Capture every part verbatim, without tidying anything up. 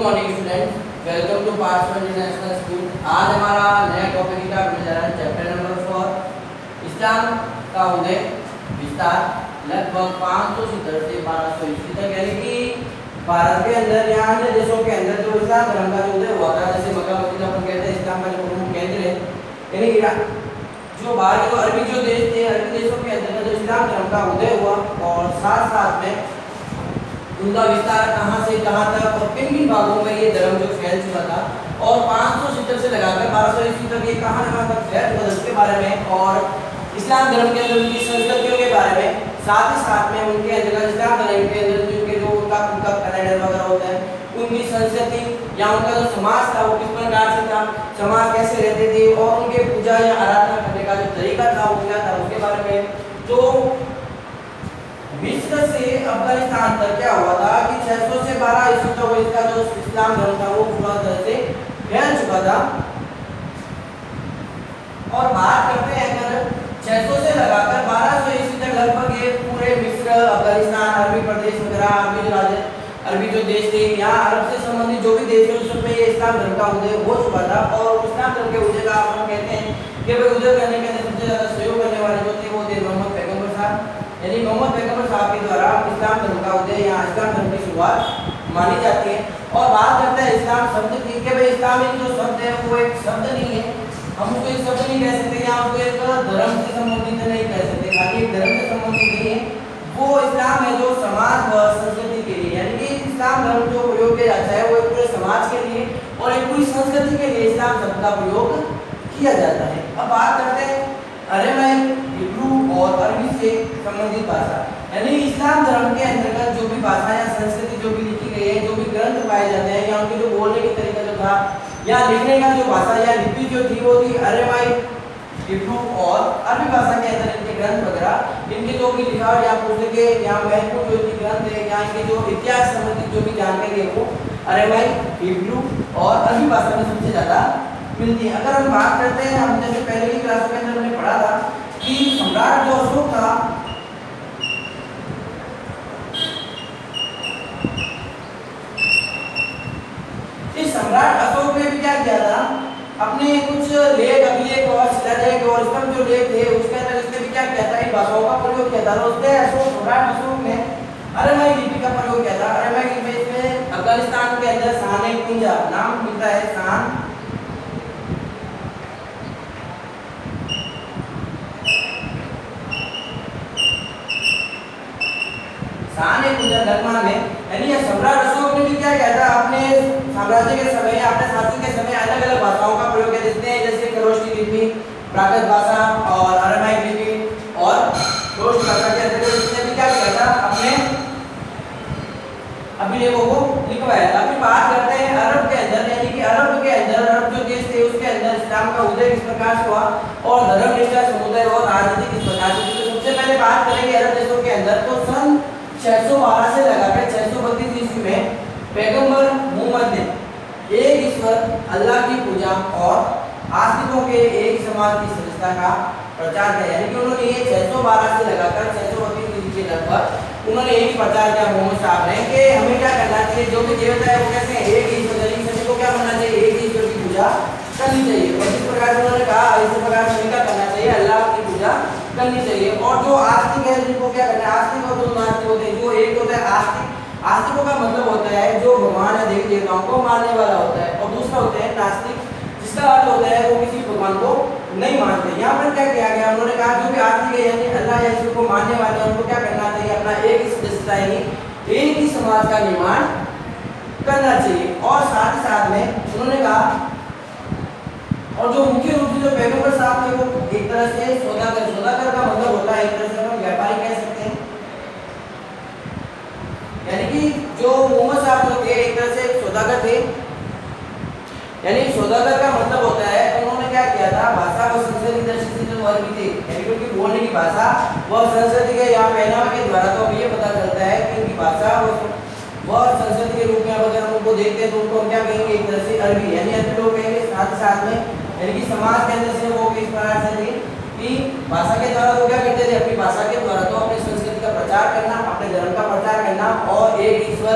Morning student, welcome to parts international school. आज हमारा नया टॉपिक स्टार्ट होने जा रहा है, चैप्टर नंबर फोर, इस्लाम का उदय विस्तार लगभग पाँच सौ सत्तर से बारह सौ ईस्वी तक, यानी कि भारत के अंदर या अन्य देशों के अंदर जो इस्लाम धर्म का जो उदय हुआ था, जैसे मक्का मदीना अपन कहते हैं इस्लाम का जो प्रमुख केंद्र है, यानी कि जो बाहर के जो अरबी जो देश थे, अरबी देशों के अंदर जो इस्लाम धर्म का उदय हुआ और साथ साथ में उनका विस्तार कहां से कहां तक और किन किन भागों में ये धर्म जो फैल चुका था, और पाँच सौ सत्तर से लगाकर बारह सौ ईस्वी तक ये कहां कहां तक फैल चुका था उसके बारे में, और इस्लाम धर्म के अंदर उनकी संस्कृतियों के बारे में, साथ ही साथ में उनके अंदर इस्लाम धर्म के अंदर जिनके जो उनका उनका कैलेंडर वगैरह होता है, उनकी संस्कृति या उनका जो समाज था वो किस प्रकार से था, समाज कैसे रहते थे और उनके पूजा या आराधना करने का जो तरीका था वो क्या था उसके बारे में। तो मिस्र से अफगानिस्तान तक क्या हुआ था कि छह सौ से बारह ईस्वी तक इसका जो इस्लाम धर्म था वो पूरा तरह से फैल चुका था। और बात करते हैं अगर छह सौ से लगाकर बारह सौ ईस्वी तक लगभग ये पूरे मिस्र, अफगानिस्तान, अरबी प्रदेश वगैरह, अरबी जो राज्य अरबी जो देश थे या अरब से संबंधित जो भी देश थे उस समय ये इस्लाम धर्म का उदय हो चुका था। और इस्लाम धर्म के उदय का हम कहते हैं कि भाई उदय करने के अंदर सबसे ज्यादा सहयोग करने वाले जो थे वो थे मोहम्मद पैगंबर साहब, यानी मोहम्मद पैगंबर साहब के द्वारा इस्लाम धर्म का उदय या इस्लाम धर्म की शुरुआत मानी जाती है। और बात करते हैं इस्लाम शब्द की कि भाई इस्लामिक जो शब्द है वो एक शब्द नहीं है, हम उसको एक शब्द नहीं कह सकते या उसको एक धर्म से संबंधित नहीं कह सकते, खाली एक धर्म से संबंधित नहीं है, वो इस्लाम है जो समाज व संस्कृति के लिए, यानी कि इस्लाम धर्म जो प्रयोग किया जाता है वो एक पूरे समाज के लिए और एक पूरी संस्कृति के लिए इस्लाम शब्द का प्रयोग किया जाता है। अब बात करते हैं अरेमाइक, हिब्रू और अरबी से संबंधित भाषा, यानी इस्लाम धर्म के अंतर्गत जो भी भाषा या संस्कृति जो भी लिखी गई है, जो भी ग्रंथ पाए जाते हैं या उनके जो बोलने की तरीका जो था या लिखने का जो भाषा या लिपि जो थी वो थी अरेमाइक, हिब्रू और अरबी भाषा के अंदर इनके ग्रंथ वगैरह, इनके जो भी लिखा या पुस्तकें या महत्वपूर्ण जो इनके ग्रंथ है या इनके जो इतिहास संबंधित जो भी जानकारी है वो अरेमाइक, हिब्रू और अरबी भाषा में सबसे ज्यादा मिलती है। अगर हम बात करते हैं, हम जैसे पहले की क्लासों के अंदर हमने पढ़ा था कि सम्राट जो अशोक था इस सम्राट अशोक ने भी क्या किया था, अपने कुछ लेख, अभिलेख और शिलालेख और स्तंभ जो लेख थे उसके अंदर इसने भी क्या किया था, इन भाषाओं का प्रयोग किया था। उसने अशोक सम्राट अशोक ने अरेमाइक लिपि का प्रयोग किया था। अरेमाइक लिपि में अफगानिस्तान के अंदर शान कुंजा नाम मिलता है, शान शान कुंजा नगमा में, यानी ये सम्राट अशोक ने भी क्या किया था, अपने साम्राज्य के समय अपने शासन के समय अलग अलग भाषाओं का प्रयोग किया, जिसने जैसे खरोष्टी लिपि, प्राकृत भाषा और अरेमाइक लिपि और खरोष्टी भाषा के अंतर्गत इसने भी क्या किया था, अपने अभिलेखों को लिखवाया था। फिर बात करते हैं अरब के अंदर, यानी कि अरब के अंदर अरब जो देश थे उसके अंदर इस्लाम का उदय किस प्रकार से हुआ और धर्मनिष्ठा, समुदाय और राजनीति किस प्रकार से। तो सबसे पहले बात करेंगे अरब देशों के अंदर, तो सन छह सौ बारह से लगाकर छह सौ बत्तीस ईस्वी में पैगंबर मोहम्मद ने एक ईश्वर अल्लाह की पूजा और आस्तिकों के एक समाज की सदस्यता का प्रचार किया, यानी कि उन्होंने ये छह सौ बारह से लगाकर छह सौ बत्तीस ईस्वी के लगभग उन्होंने एक प्रचार किया मोहम्मद साहब ने कि हमें क्या करना चाहिए, जो भी देवता है वो कैसे एक ईश्वर, यानी सभी को क्या मानना चाहिए, एक ईश्वर की पूजा करनी चाहिए। और जिस प्रकार से उन्होंने कहा इसी प्रकार से क्या करना चाहिए, अल्लाह की पूजा करनी चाहिए। और जो आस्तिक है जिनको क्या करना है, आस्तिक और दो नास्तिक होते हैं। जो एक होता है आस्तिक, आस्तिकों का मतलब होता है जो भगवान या देवी देवताओं को मानने वाला होता है, और दूसरा होता है नास्तिक, जिसका अर्थ होता है वो किसी भगवान को नहीं मानते। यहाँ पर क्या किया गया, उन्होंने कहा जो भी आस्तिक है यानी अल्लाह या ईश्वर को मानने वाले हैं उनको क्या करना चाहिए, अपना एक ही सदस्यता यानी एक ही समाज का निर्माण करना चाहिए। और साथ ही साथ में उन्होंने कहा, और जो मुख्य रूप से जो पैगंबर साहब थे वो एक तरह से सौदागर, सौदागर का मतलब होता है एक तरह से हम व्यापारी कह सकते हैं, यानी कि जो मोहम्मद साहब जो थे एक तरह से सौदागर थे, यानी सौदागर का मतलब होता है उन्होंने क्या किया था, भाषा व संस्कृति दृष्टि से जो अरबी थे, यानी कि उनकी बोलने की भाषा व संस्कृति के या पहनावे के द्वारा तो हमें ये पता चलता है कि उनकी भाषा व संस्कृति के रूप में अगर हम उनको देखते हैं तो उनको हम क्या कहेंगे, एक तरह से अरबी, यानी अरबी लोग कहेंगे। साथ साथ में यानी कि समाज के अंदर से वो किस प्रकार से थे कि भाषा के द्वारा वो क्या करते थे, अपनी भाषा के द्वारा तो अपनी संस्कृति का प्रचार करना, अपने धर्म का प्रचार करना और एक ईश्वर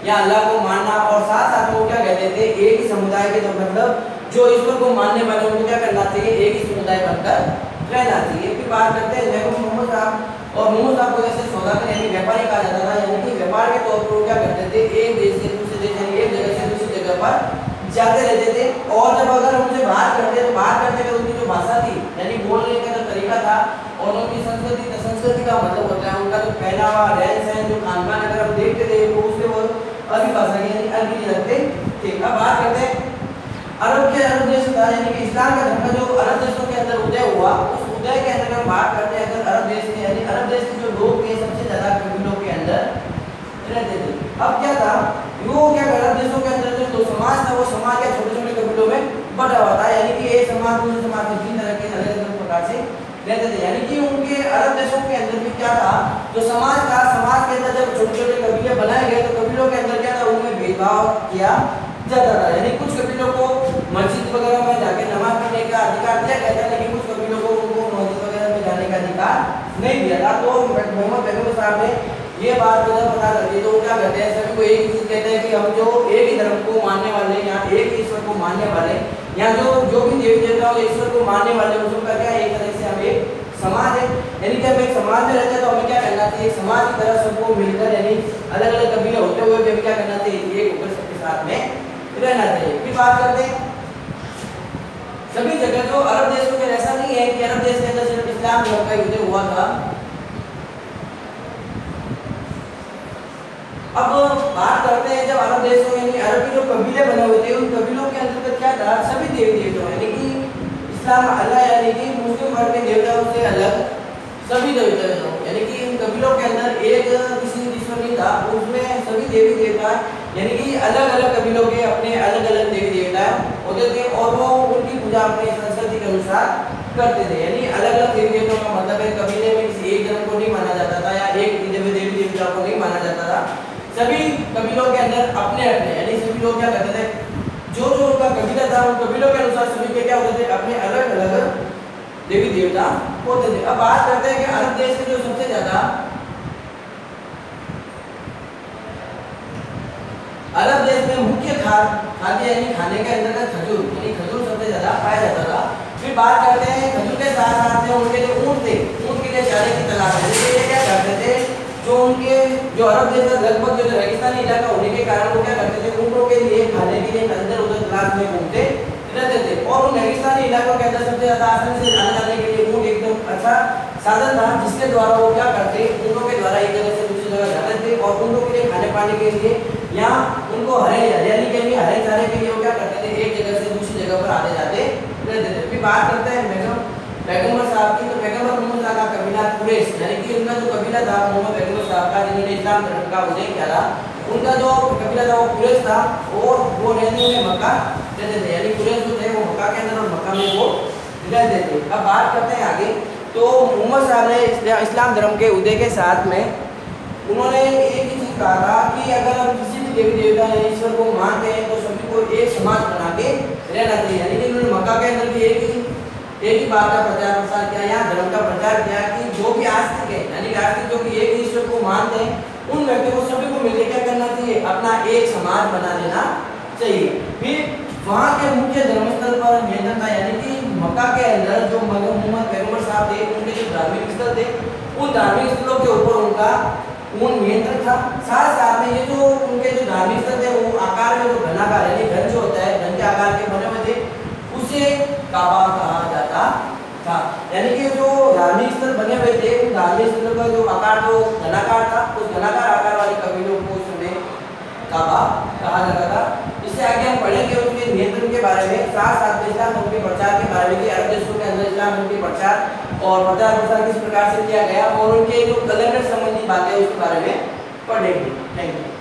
या अल्लाह को मानना, और साथ साथ वो क्या कहते थे, एक ही समुदाय के, तो मतलब जो ईश्वर को मानने वाले उनको क्या करना चाहिए, एक ही समुदाय बनकर रहना चाहिए। फिर बात करते हैं देखो मोहम्मद साहब, और मोहम्मद साहब को जैसे सौदागर यानी व्यापारी कहा जाता था, यानी कि व्यापार के तौर पर वो क्या करते थे, एक देश से दूसरे देश यानी एक जगह से दूसरी जगह पर जाते रहते थे। और जब अगर उनसे बात करते तो बात करते तो उनकी जो भाषा थी यानी बोलने का जो तरीका था और उनकी संस्कृति, तो संस्कृति का मतलब होता है उनका जो पहनावा, रहन सहन, जो खान पान, अगर हम देखते थे तो उससे वो अरबी भाषा की यानी अरबी रखते थे। अब बात करते हैं अरब के, अरब देश था यानी कि इस्लाम का धर्म जो अरब देशों के अंदर उदय हुआ, उस उदय के अंदर हम बात करते हैं अगर अरब देश के, यानी अरब देश के जो लोग थे सबसे ज्यादा कबीलों के अंदर रहते थे। अब क्या था, वो क्या अरब देशों के अंदर जो समाज था वो समाज क्या छोटे छोटे कबीलों में बटा हुआ था, यानी कि एक समाज दूसरे समाज में तीन तरह के अलग अलग प्रकार से रहते थे। यानी कि उनके अरब देशों के अंदर भी क्या था, जो समाज था, समाज के अंदर जब छोटे छोटे कबीले बनाए गए तो कबीलों के अंदर क्या था, उनमें भेदभाव किया जाता था। यानी कुछ कबीलों को मस्जिद वगैरह में जाके नमाज पढ़ने का अधिकार दिया गया था, लेकिन कुछ कबीलों को उनको मस्जिद वगैरह में जाने का अधिकार नहीं दिया था। तो मोहम्मद पैगंबर साहब ने ये बात को जब पता करती है तो वो क्या कहते हैं, सभी को एक ही चीज कहते हैं कि हम जो एक ही धर्म को मानने वाले या एक ही ईश्वर को मानने वाले या जो जो भी देवी देवता और ईश्वर को मानने वाले उन सबका क्या एक तरह से हम एक समाज है। यानी कि हम एक समाज में रहते हैं तो हमें क्या करना चाहिए, समाज की तरह सबको मिलकर यानी अलग अलग कबीले होते हुए भी हमें क्या करना चाहिए, एक होकर सबके साथ में रहना चाहिए। फिर बात करते हैं सभी जगह जो अरब देशों के, ऐसा नहीं है कि अरब देश के अंदर सिर्फ इस्लाम धर्म का उदय हुआ था। अब बात करते हैं जब अरब देशों यानी अरब के जो कबीले बने हुए थे उन कबीलों के अंतर्गत क्या था, सभी देवी देवता यानी कि इस्लाम अल्लाह यानी कि मुस्लिम वर्ग के देवताओं से अलग सभी देवी देवता यानी कि इन कबीलों के अंदर एक किसी ईश्वर नहीं था, उसमें सभी देवी देवता यानी कि अलग अलग कबीलों के अपने अलग अलग देवी देवता होते थे और वो उनकी पूजा अपनी संस्कृति के अनुसार करते थे। यानी अलग अलग देवी देवताओं का मतलब है कबीले में किसी एक धर्म को नहीं माना जाता था या एक देवी देवता को नहीं माना जाता था, सभी कबीलों के अंदर अपने अपने यानी सभी लोग क्या करते थे, जो जो उनका कबीला था उन कबीलों के अनुसार सभी के क्या होते थे, अपने अलग अलग देवी देवता होते थे। अब बात करते हैं कि अरब देश के जो सबसे ज्यादा अरब देश में मुख्य खाद्य यानी खाने के अंदर खजूर यानी खजूर सबसे ज्यादा पाया जाता था। फिर बात करते हैं खजूर के साथ साथ उनके जो ऊंट थे, ऊंट के लिए चारे की तलाश है, ये क्या करते थे, जो उनके जो अरब देश का लगभग जो रेगिस्तानी इलाका होने के कारण वो क्या करते थे, ऊँटों के लिए खाने के लिए अंदर उधर तलाश में घूमते रहते थे। और उन रेगिस्तानी इलाकों के अंदर सबसे ज्यादा आसानी से जाने जाने के लिए ऊँट एकदम अच्छा साधन था, जिसके द्वारा वो क्या करते, ऊँटों के द्वारा एक जगह से दूसरी जगह जाते थे और ऊँटों के लिए खाने पाने के लिए या उनको हरे हरियाली के लिए हरे चारे के लिए वो क्या करते थे, एक जगह से दूसरी जगह पर आते जाते रहते थे। फिर बात करते हैं पैगंबर साहब की, तो पैगंबर मोहम्मद साहब का कबीला कुरैश यानी कि उनका जो कबीला था मोहम्मद पैगंबर साहब का जिन्होंने इस्लाम धर्म का उदय किया था, उनका जो कबीला था वो कुरैश था और वो रहने में मक्का रहते थे, यानी कुरैश जो थे वो मक्का के अंदर और मक्का में वो रहते थे। अब बात करते हैं आगे, तो मोहम्मद साहब ने इस्लाम धर्म के उदय के साथ में उन्होंने एक ही चीज कहा था कि अगर हम किसी भी देवी देवता या ईश्वर को मानते हैं तो सभी को एक समाज बना के रहना चाहिए। यानी कि उन्होंने मक्का के अंदर भी एक ही एक ही बात का प्रचार प्रसार किया, यहाँ धर्म का प्रचार किया कि जो भी आस्तिक है यानी कि आस्तिक जो कि एक ईश्वर को मानते हैं उन व्यक्तियों को सभी को मिलकर क्या करना चाहिए, अपना एक समाज बना लेना चाहिए। फिर वहाँ के मुख्य धर्मस्थल पर नियंत्रण था, यानी कि मक्का के अंदर जो मोहम्मद पैगंबर साहब थे उनके जो धार्मिक स्थल थे उन धार्मिक स्थलों के ऊपर उनका उन नियंत्रण था। साथ साथ में ये जो उनके जो धार्मिक स्थल थे वो आकार में जो घनाकार यानी घन जो होता है घन के आकार के बने हुए थे उसे काबा कहा जाता था। यानी कि जो धार्मिक स्थल बने हुए थे उन धार्मिक स्थलों का जो आकार जो घनाकार था उस घनाकार आकार वाले कबीलों को उसमें काबा कहा जाता था। इससे आगे हम पढ़ेंगे उसके नियंत्रण के बारे में, साथ साथ इस्लाम धर्म के प्रचार के बारे में कि अरब देशों के अंदर इस्लाम धर्म के प्रचार और प्रचार प्रसार किस प्रकार से किया गया और उनके जो कैलेंडर संबंधी बातें उसके बारे में पढ़ेंगे। Thank you.